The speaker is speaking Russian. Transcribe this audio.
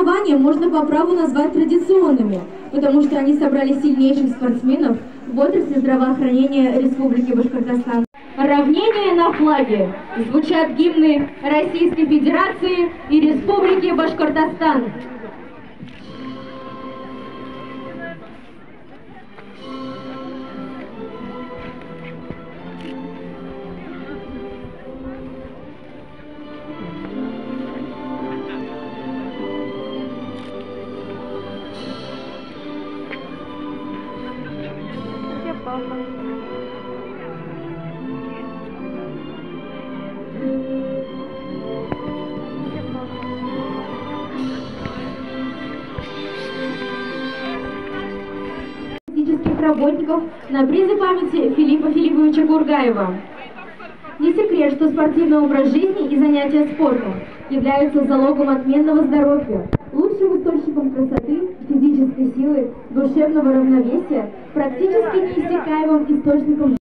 соревнования можно по праву назвать традиционными, потому что они собрали сильнейших спортсменов в отрасли здравоохранения Республики Башкортостан. Равнение на флаге. Звучат гимны Российской Федерации и Республики Башкортостан. Работников на призе памяти Филиппа Филипповича Гургаева. Не секрет, что спортивный образ жизни и занятия спортом являются залогом отменного здоровья, лучшим источником красоты, физической силы, душевного равновесия, практически неиссякаемым источником